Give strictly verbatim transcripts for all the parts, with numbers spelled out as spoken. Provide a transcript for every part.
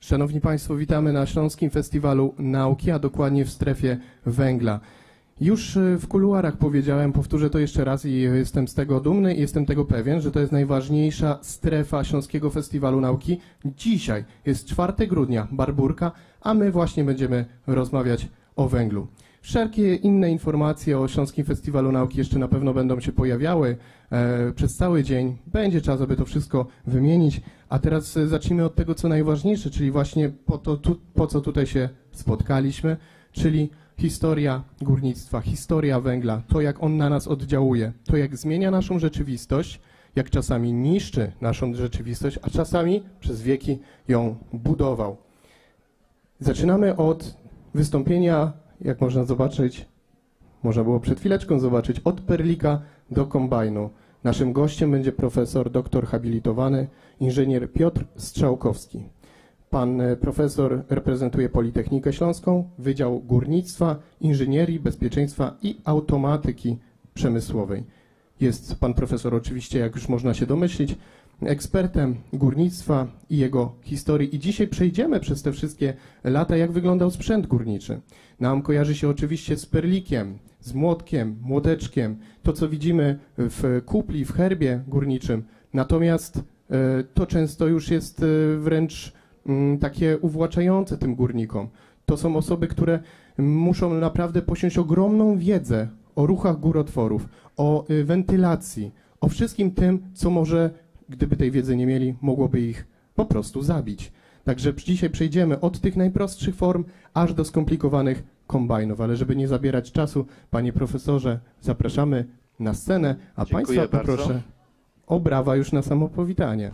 Szanowni Państwo, witamy na Śląskim Festiwalu Nauki, a dokładnie w strefie węgla. Już w kuluarach powiedziałem, powtórzę to jeszcze raz i jestem z tego dumny i jestem tego pewien, że to jest najważniejsza strefa Śląskiego Festiwalu Nauki. Dzisiaj jest czwartego grudnia, Barburka, a my właśnie będziemy rozmawiać o węglu. Wszelkie inne informacje o Śląskim Festiwalu Nauki jeszcze na pewno będą się pojawiały e, przez cały dzień. Będzie czas, aby to wszystko wymienić. A teraz e, zacznijmy od tego, co najważniejsze, czyli właśnie po, to, tu, po co tutaj się spotkaliśmy, czyli historia górnictwa, historia węgla, to jak on na nas oddziałuje, to jak zmienia naszą rzeczywistość, jak czasami niszczy naszą rzeczywistość, a czasami przez wieki ją budował. Zaczynamy od wystąpienia, jak można zobaczyć, można było przed chwileczką zobaczyć, od perlika do kombajnu. Naszym gościem będzie profesor, doktor habilitowany, inżynier Piotr Strzałkowski. Pan profesor reprezentuje Politechnikę Śląską, Wydział Górnictwa, Inżynierii, Bezpieczeństwa i Automatyki Przemysłowej. Jest pan profesor oczywiście, jak już można się domyślić, ekspertem górnictwa i jego historii. I dzisiaj przejdziemy przez te wszystkie lata, jak wyglądał sprzęt górniczy. Nam kojarzy się oczywiście z perlikiem, z młotkiem, młoteczkiem, to co widzimy w kupli, w herbie górniczym. Natomiast e, to często już jest e, wręcz m, takie uwłaczające tym górnikom. To są osoby, które muszą naprawdę posiąść ogromną wiedzę o ruchach górotworów, o y, wentylacji, o wszystkim tym, co może, gdyby tej wiedzy nie mieli, mogłoby ich po prostu zabić. Także dzisiaj przejdziemy od tych najprostszych form, aż do skomplikowanych kombajnów. Ale żeby nie zabierać czasu, panie profesorze, zapraszamy na scenę, a Dziękuję państwa bardzo. poproszę o brawa już na samo powitanie.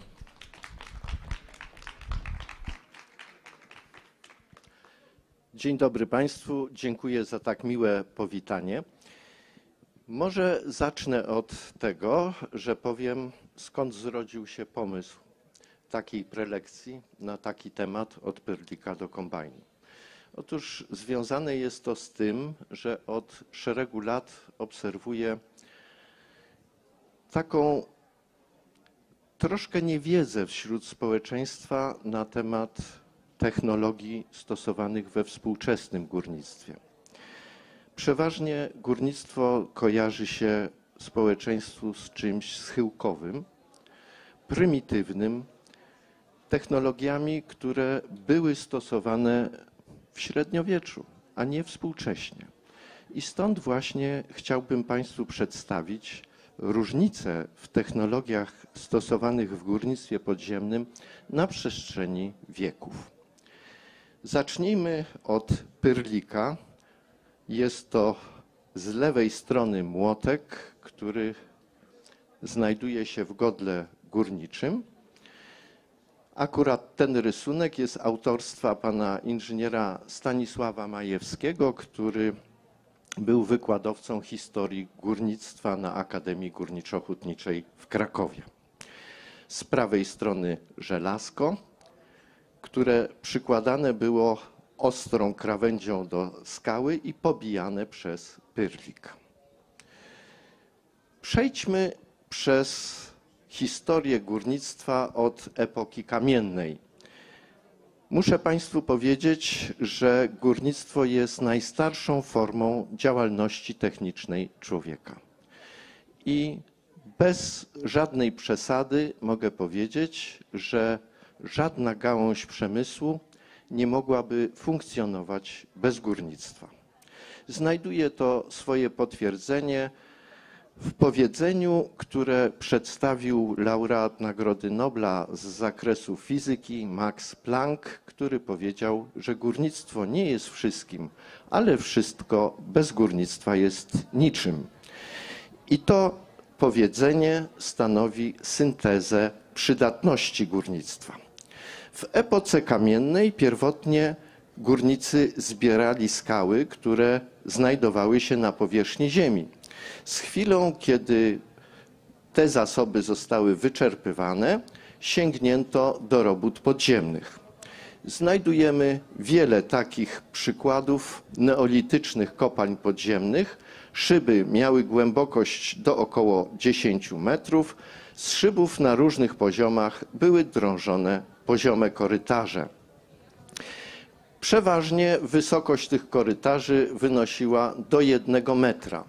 Dzień dobry Państwu, dziękuję za tak miłe powitanie. Może zacznę od tego, że powiem, skąd zrodził się pomysł takiej prelekcji na taki temat od perlika do kombajnu. Otóż związane jest to z tym, że od szeregu lat obserwuję taką troszkę niewiedzę wśród społeczeństwa na temat technologii stosowanych we współczesnym górnictwie. Przeważnie górnictwo kojarzy się społeczeństwu z czymś schyłkowym, prymitywnym, technologiami, które były stosowane w średniowieczu, a nie współcześnie. I stąd właśnie chciałbym Państwu przedstawić różnice w technologiach stosowanych w górnictwie podziemnym na przestrzeni wieków. Zacznijmy od pyrlika. Jest to z lewej strony młotek, który znajduje się w godle górniczym. Akurat ten rysunek jest autorstwa pana inżyniera Stanisława Majewskiego, który był wykładowcą historii górnictwa na Akademii Górniczo-Hutniczej w Krakowie. Z prawej strony żelazko, które przykładane było ostrą krawędzią do skały i pobijane przez pyrlik. Przejdźmy przez historię górnictwa od epoki kamiennej. Muszę Państwu powiedzieć, że górnictwo jest najstarszą formą działalności technicznej człowieka. I bez żadnej przesady mogę powiedzieć, że żadna gałąź przemysłu nie mogłaby funkcjonować bez górnictwa. Znajduje to swoje potwierdzenie w powiedzeniu, które przedstawił laureat Nagrody Nobla z zakresu fizyki Max Planck, który powiedział, że górnictwo nie jest wszystkim, ale wszystko bez górnictwa jest niczym. I to powiedzenie stanowi syntezę przydatności górnictwa. W epoce kamiennej pierwotnie górnicy zbierali skały, które znajdowały się na powierzchni ziemi. Z chwilą, kiedy te zasoby zostały wyczerpywane, sięgnięto do robót podziemnych. Znajdujemy wiele takich przykładów neolitycznych kopalń podziemnych. Szyby miały głębokość do około dziesięciu metrów. Z szybów na różnych poziomach były drążone poziome korytarze. Przeważnie wysokość tych korytarzy wynosiła do jednego metra.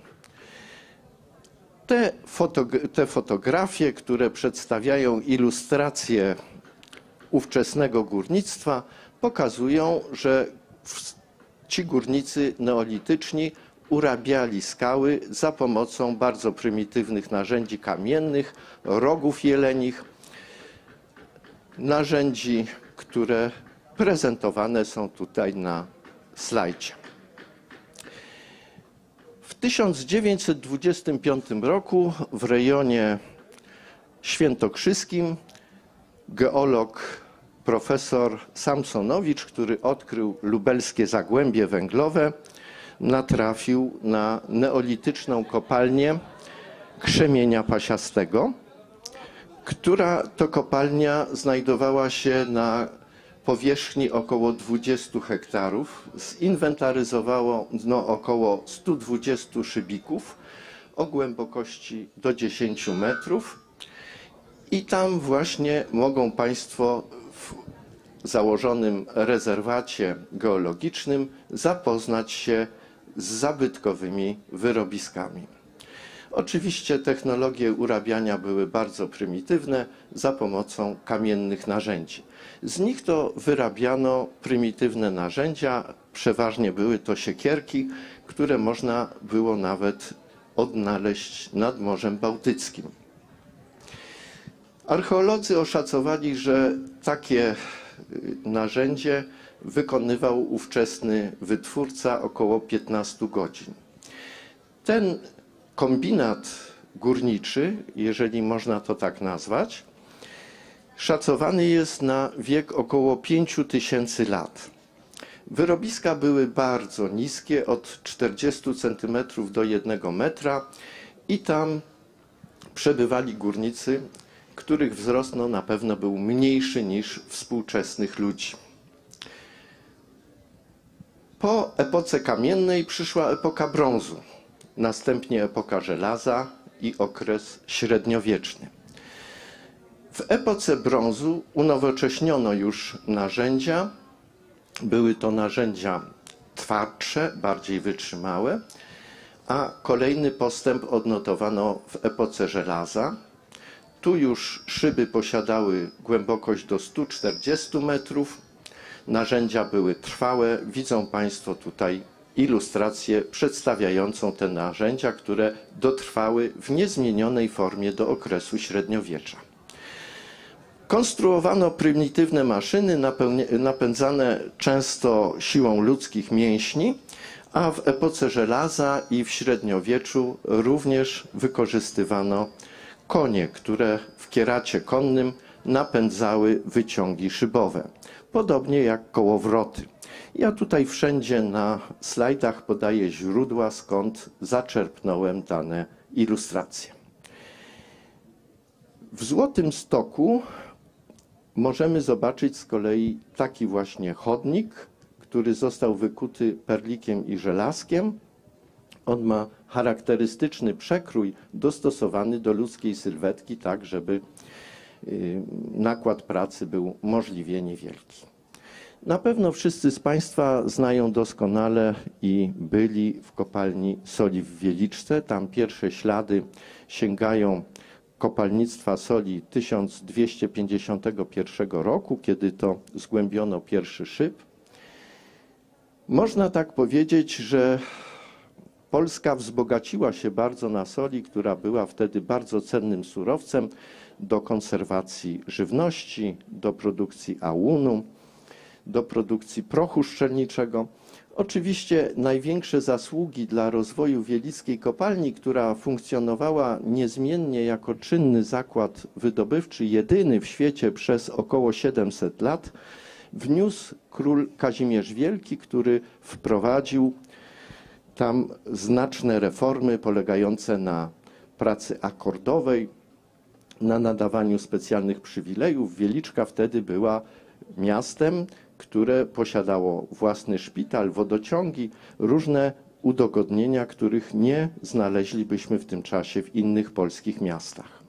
Te, fotog- te fotografie, które przedstawiają ilustrację ówczesnego górnictwa, pokazują, że ci górnicy neolityczni urabiali skały za pomocą bardzo prymitywnych narzędzi kamiennych, rogów jelenich, narzędzi, które prezentowane są tutaj na slajdzie. W tysiąc dziewięćset dwudziestym piątym roku w rejonie świętokrzyskim geolog profesor Samsonowicz, który odkrył lubelskie zagłębie węglowe, natrafił na neolityczną kopalnię krzemienia pasiastego, która to kopalnia znajdowała się na powierzchni około dwudziestu hektarów. Zinwentaryzowało no, około stu dwudziestu szybików o głębokości do dziesięciu metrów. I tam właśnie mogą Państwo w założonym rezerwacie geologicznym zapoznać się z zabytkowymi wyrobiskami. Oczywiście technologie urabiania były bardzo prymitywne za pomocą kamiennych narzędzi. Z nich to wyrabiano prymitywne narzędzia, przeważnie były to siekierki, które można było nawet odnaleźć nad Morzem Bałtyckim. Archeolodzy oszacowali, że takie narzędzie wykonywał ówczesny wytwórca około piętnastu godzin. Ten kombinat górniczy, jeżeli można to tak nazwać, szacowany jest na wiek około pięciu tysięcy lat. Wyrobiska były bardzo niskie, od czterdziestu centymetrów do jednego metra i tam przebywali górnicy, których wzrost no, na pewno był mniejszy niż współczesnych ludzi. Po epoce kamiennej przyszła epoka brązu, następnie epoka żelaza i okres średniowieczny. W epoce brązu unowocześniono już narzędzia. Były to narzędzia twardsze, bardziej wytrzymałe, a kolejny postęp odnotowano w epoce żelaza. Tu już szyby posiadały głębokość do stu czterdziestu metrów. Narzędzia były trwałe. Widzą Państwo tutaj ilustrację przedstawiającą te narzędzia, które dotrwały w niezmienionej formie do okresu średniowiecza. Konstruowano prymitywne maszyny napędzane często siłą ludzkich mięśni, a w epoce żelaza i w średniowieczu również wykorzystywano konie, które w kieracie konnym napędzały wyciągi szybowe, podobnie jak kołowroty. Ja tutaj wszędzie na slajdach podaję źródła, skąd zaczerpnąłem dane ilustracje. W Złotym Stoku możemy zobaczyć z kolei taki właśnie chodnik, który został wykuty perlikiem i żelazkiem. On ma charakterystyczny przekrój dostosowany do ludzkiej sylwetki, tak żeby nakład pracy był możliwie niewielki. Na pewno wszyscy z Państwa znają doskonale i byli w kopalni soli w Wieliczce. Tam pierwsze ślady sięgają kopalnictwa soli tysiąc dwieście pięćdziesiątego pierwszego roku, kiedy to zgłębiono pierwszy szyb. Można tak powiedzieć, że Polska wzbogaciła się bardzo na soli, która była wtedy bardzo cennym surowcem do konserwacji żywności, do produkcji ałunu, do produkcji prochu szczelniczego. Oczywiście największe zasługi dla rozwoju Wielickiej Kopalni, która funkcjonowała niezmiennie jako czynny zakład wydobywczy, jedyny w świecie przez około siedemset lat, wniósł król Kazimierz Wielki, który wprowadził tam znaczne reformy polegające na pracy akordowej, na nadawaniu specjalnych przywilejów. Wieliczka wtedy była miastem, które posiadało własny szpital, wodociągi, różne udogodnienia, których nie znaleźlibyśmy w tym czasie w innych polskich miastach.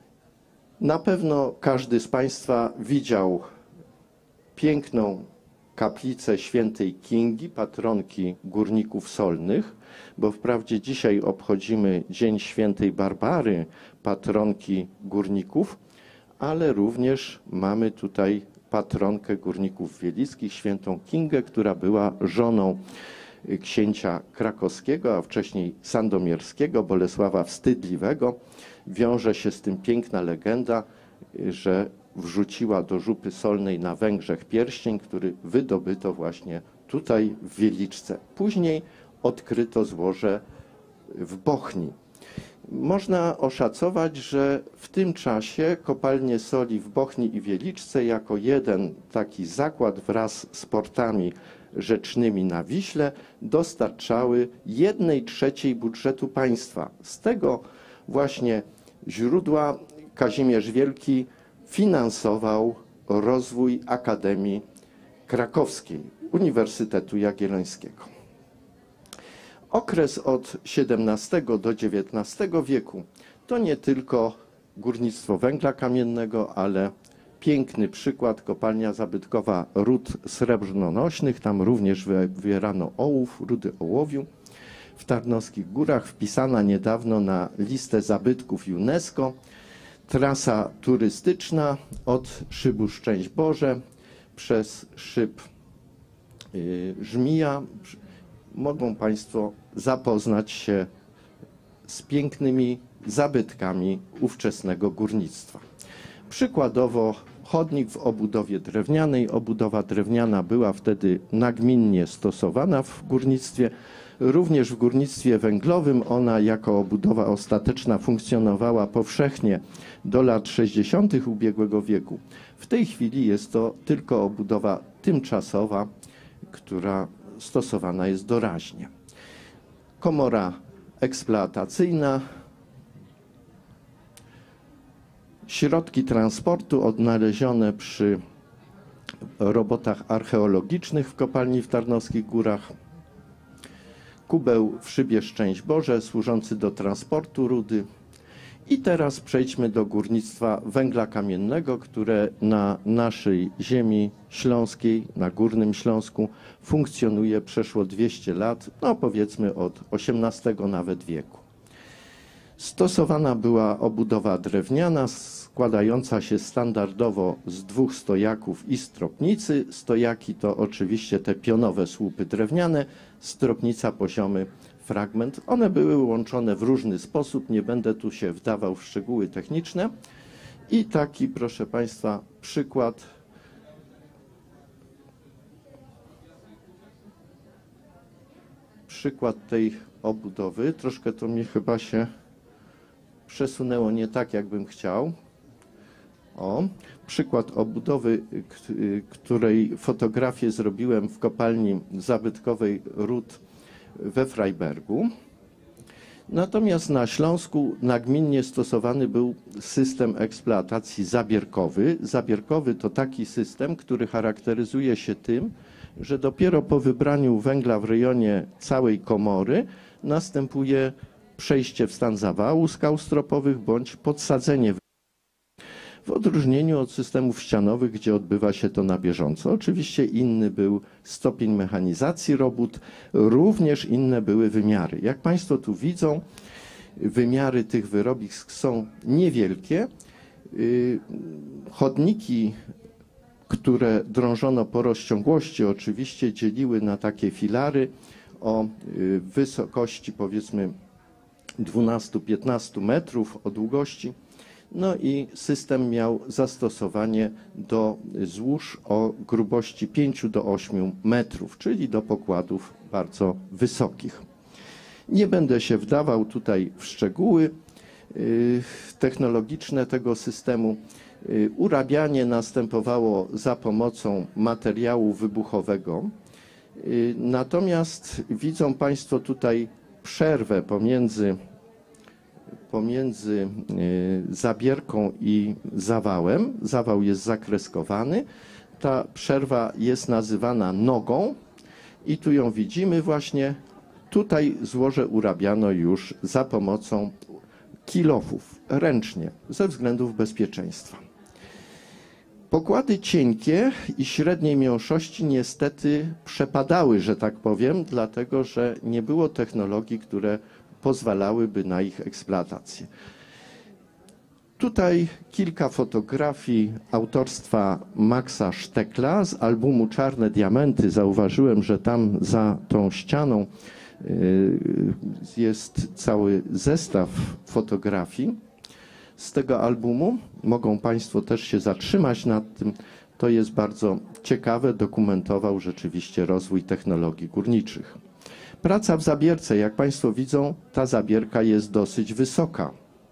Na pewno każdy z Państwa widział piękną kaplicę świętej Kingi, patronki górników solnych, bo wprawdzie dzisiaj obchodzimy Dzień Świętej Barbary, patronki górników, ale również mamy tutaj patronkę górników wielickich, świętą Kingę, która była żoną księcia krakowskiego, a wcześniej sandomierskiego, Bolesława Wstydliwego. Wiąże się z tym piękna legenda, że wrzuciła do żupy solnej na Węgrzech pierścień, który wydobyto właśnie tutaj w Wieliczce. Później odkryto złoże w Bochni. Można oszacować, że w tym czasie kopalnie soli w Bochni i Wieliczce jako jeden taki zakład wraz z portami rzecznymi na Wiśle dostarczały jednej trzeciej budżetu państwa. Z tego właśnie źródła Kazimierz Wielki finansował rozwój Akademii Krakowskiej, Uniwersytetu Jagiellońskiego. Okres od siedemnastego do dziewiętnastego wieku to nie tylko górnictwo węgla kamiennego, ale piękny przykład, kopalnia zabytkowa ród srebrnonośnych. Tam również wybierano ołów, rudy ołowiu. W Tarnowskich Górach wpisana niedawno na listę zabytków UNESCO. Trasa turystyczna od szybu Szczęść Boże przez szyb yy, Żmija. Mogą Państwo zapoznać się z pięknymi zabytkami ówczesnego górnictwa. Przykładowo chodnik w obudowie drewnianej. Obudowa drewniana była wtedy nagminnie stosowana w górnictwie. Również w górnictwie węglowym ona jako obudowa ostateczna funkcjonowała powszechnie do lat sześćdziesiątych ubiegłego wieku. W tej chwili jest to tylko obudowa tymczasowa, która stosowana jest doraźnie. Komora eksploatacyjna. Środki transportu odnalezione przy robotach archeologicznych w kopalni w Tarnowskich Górach. Kubeł w szybie Szczęść Boże służący do transportu rudy. I teraz przejdźmy do górnictwa węgla kamiennego, które na naszej ziemi śląskiej, na Górnym Śląsku funkcjonuje przeszło dwieście lat, no powiedzmy od osiemnastego nawet wieku. Stosowana była obudowa drewniana składająca się standardowo z dwóch stojaków i stropnicy. Stojaki to oczywiście te pionowe słupy drewniane, stropnica poziomy fragment. One były łączone w różny sposób, nie będę tu się wdawał w szczegóły techniczne. I taki, proszę Państwa, przykład przykład tej obudowy. Troszkę to mi chyba się przesunęło nie tak, jakbym chciał. O, przykład obudowy, której fotografię zrobiłem w kopalni zabytkowej ród we Freibergu. Natomiast na Śląsku nagminnie stosowany był system eksploatacji zabierkowy. Zabierkowy to taki system, który charakteryzuje się tym, że dopiero po wybraniu węgla w rejonie całej komory następuje przejście w stan zawału skał stropowych bądź podsadzenie, w odróżnieniu od systemów ścianowych, gdzie odbywa się to na bieżąco. Oczywiście inny był stopień mechanizacji robót, również inne były wymiary. Jak Państwo tu widzą, wymiary tych wyrobisk są niewielkie. Chodniki, które drążono po rozciągłości, oczywiście dzieliły na takie filary o wysokości powiedzmy dwunastu do piętnastu metrów o długości. No i system miał zastosowanie do złóż o grubości pięciu do ośmiu metrów, czyli do pokładów bardzo wysokich. Nie będę się wdawał tutaj w szczegóły technologiczne tego systemu. Urabianie następowało za pomocą materiału wybuchowego. Natomiast widzą Państwo tutaj przerwę pomiędzy pomiędzy zabierką i zawałem. Zawał jest zakreskowany. Ta przerwa jest nazywana nogą i tu ją widzimy właśnie. Tutaj złoże urabiano już za pomocą kilofów, ręcznie, ze względów bezpieczeństwa. Pokłady cienkie i średniej miąższości niestety przepadały, że tak powiem, dlatego że nie było technologii, które pozwalałyby na ich eksploatację. Tutaj kilka fotografii autorstwa Maxa Sztekla z albumu Czarne Diamenty. Zauważyłem, że tam za tą ścianą jest cały zestaw fotografii z tego albumu. Mogą Państwo też się zatrzymać nad tym. To jest bardzo ciekawe, dokumentował rzeczywiście rozwój technologii górniczych. Praca w zabierce, jak Państwo widzą, ta zabierka jest dosyć wysoka.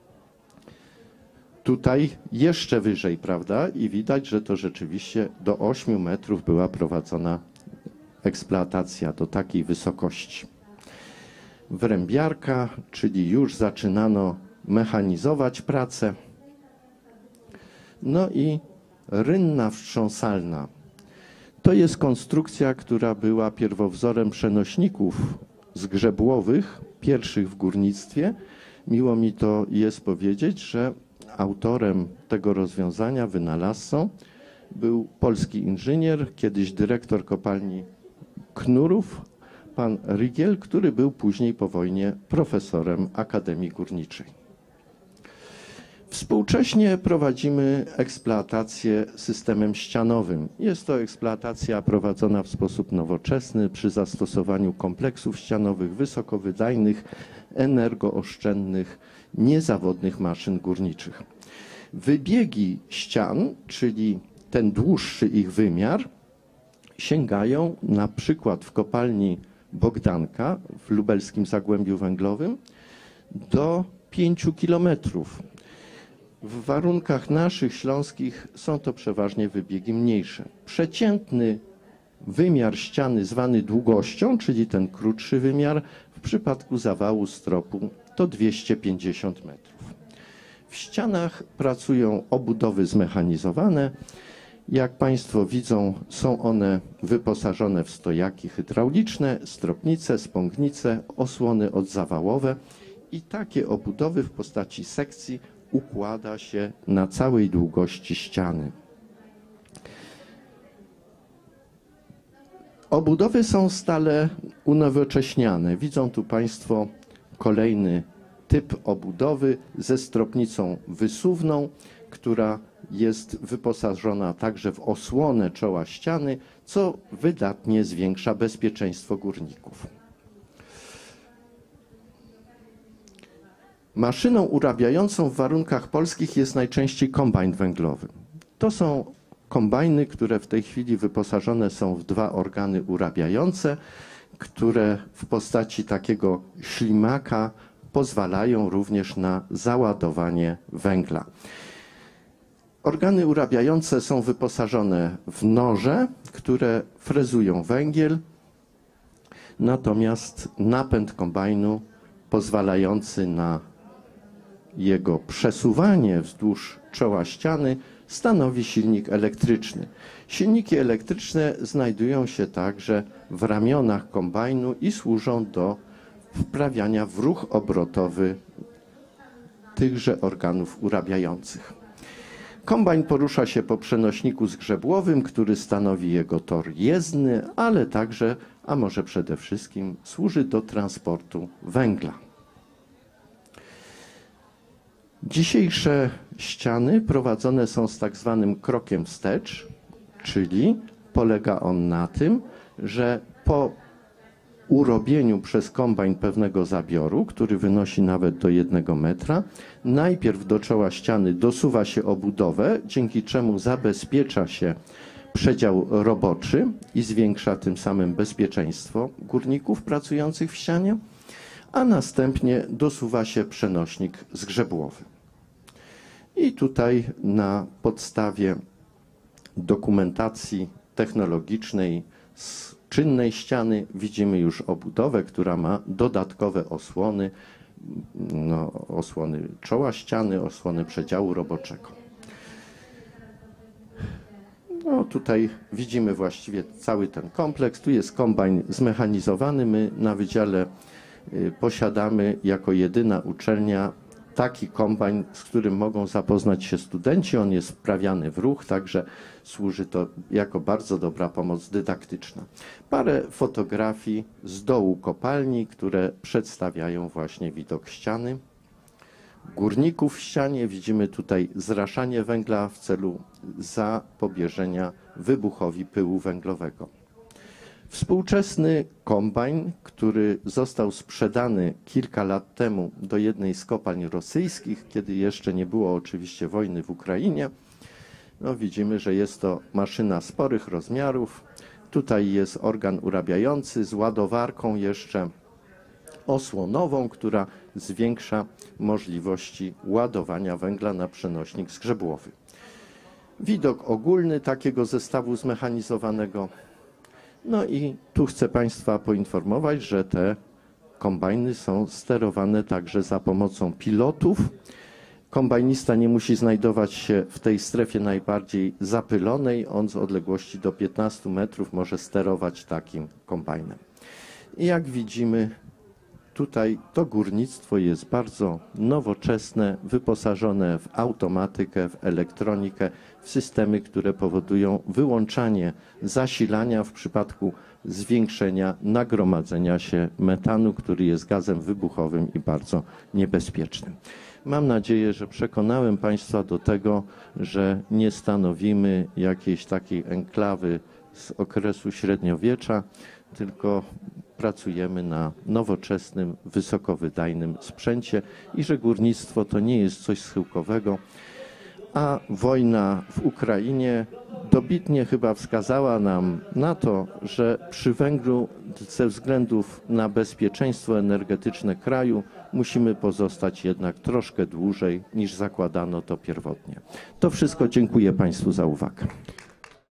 Tutaj jeszcze wyżej, prawda? I widać, że to rzeczywiście do ośmiu metrów była prowadzona eksploatacja do takiej wysokości. Wrębiarka, czyli już zaczynano mechanizować pracę. No i rynna wstrząsalna. To jest konstrukcja, która była pierwowzorem przenośników zgrzebłowych, pierwszych w górnictwie. Miło mi to jest powiedzieć, że autorem tego rozwiązania, wynalazcą, był polski inżynier, kiedyś dyrektor kopalni Knurów, pan Rygiel, który był później po wojnie profesorem Akademii Górniczej. Współcześnie prowadzimy eksploatację systemem ścianowym. Jest to eksploatacja prowadzona w sposób nowoczesny przy zastosowaniu kompleksów ścianowych wysokowydajnych, energooszczędnych, niezawodnych maszyn górniczych. Wybiegi ścian, czyli ten dłuższy ich wymiar, sięgają na przykład w kopalni Bogdanka w lubelskim Zagłębiu Węglowym do pięciu kilometrów. W warunkach naszych śląskich są to przeważnie wybiegi mniejsze. Przeciętny wymiar ściany zwany długością, czyli ten krótszy wymiar, w przypadku zawału stropu to dwieście pięćdziesiąt metrów. W ścianach pracują obudowy zmechanizowane. Jak Państwo widzą, są one wyposażone w stojaki hydrauliczne, stropnice, spągnice, osłony odzawałowe i takie obudowy w postaci sekcji układa się na całej długości ściany. Obudowy są stale unowocześniane. Widzą tu Państwo kolejny typ obudowy ze stropnicą wysuwną, która jest wyposażona także w osłonę czoła ściany, co wydatnie zwiększa bezpieczeństwo górników. Maszyną urabiającą w warunkach polskich jest najczęściej kombajn węglowy. To są kombajny, które w tej chwili wyposażone są w dwa organy urabiające, które w postaci takiego ślimaka pozwalają również na załadowanie węgla. Organy urabiające są wyposażone w noże, które frezują węgiel, natomiast napęd kombajnu pozwalający na jego przesuwanie wzdłuż czoła ściany stanowi silnik elektryczny. Silniki elektryczne znajdują się także w ramionach kombajnu i służą do wprawiania w ruch obrotowy tychże organów urabiających. Kombajn porusza się po przenośniku zgrzebłowym, który stanowi jego tor jezdny, ale także, a może przede wszystkim, służy do transportu węgla. Dzisiejsze ściany prowadzone są z tak zwanym krokiem wstecz, czyli polega on na tym, że po urobieniu przez kombajn pewnego zabioru, który wynosi nawet do jednego metra, najpierw do czoła ściany dosuwa się obudowę, dzięki czemu zabezpiecza się przedział roboczy i zwiększa tym samym bezpieczeństwo górników pracujących w ścianie, a następnie dosuwa się przenośnik zgrzebłowy. I tutaj na podstawie dokumentacji technologicznej z czynnej ściany widzimy już obudowę, która ma dodatkowe osłony, no, osłony czoła ściany, osłony przedziału roboczego. No, tutaj widzimy właściwie cały ten kompleks. Tu jest kombajn zmechanizowany. My na wydziale y, posiadamy jako jedyna uczelnia taki kombajn, z którym mogą zapoznać się studenci. On jest wprawiany w ruch, także służy to jako bardzo dobra pomoc dydaktyczna. Parę fotografii z dołu kopalni, które przedstawiają właśnie widok ściany. Górników w ścianie. Widzimy tutaj zraszanie węgla w celu zapobieżenia wybuchowi pyłu węglowego. Współczesny kombajn, który został sprzedany kilka lat temu do jednej z kopalń rosyjskich, kiedy jeszcze nie było oczywiście wojny w Ukrainie. No, widzimy, że jest to maszyna sporych rozmiarów. Tutaj jest organ urabiający z ładowarką jeszcze osłonową, która zwiększa możliwości ładowania węgla na przenośnik zgrzebłowy. Widok ogólny takiego zestawu zmechanizowanego. No i tu chcę Państwa poinformować, że te kombajny są sterowane także za pomocą pilotów. Kombajnista nie musi znajdować się w tej strefie najbardziej zapylonej. On z odległości do piętnastu metrów może sterować takim kombajnem. I jak widzimy, tutaj to górnictwo jest bardzo nowoczesne, wyposażone w automatykę, w elektronikę, w systemy, które powodują wyłączanie zasilania w przypadku zwiększenia nagromadzenia się metanu, który jest gazem wybuchowym i bardzo niebezpiecznym. Mam nadzieję, że przekonałem Państwa do tego, że nie stanowimy jakiejś takiej enklawy z okresu średniowiecza, tylko pracujemy na nowoczesnym, wysokowydajnym sprzęcie i że górnictwo to nie jest coś schyłkowego, a wojna w Ukrainie dobitnie chyba wskazała nam na to, że przy węglu ze względów na bezpieczeństwo energetyczne kraju musimy pozostać jednak troszkę dłużej niż zakładano to pierwotnie. To wszystko. Dziękuję Państwu za uwagę.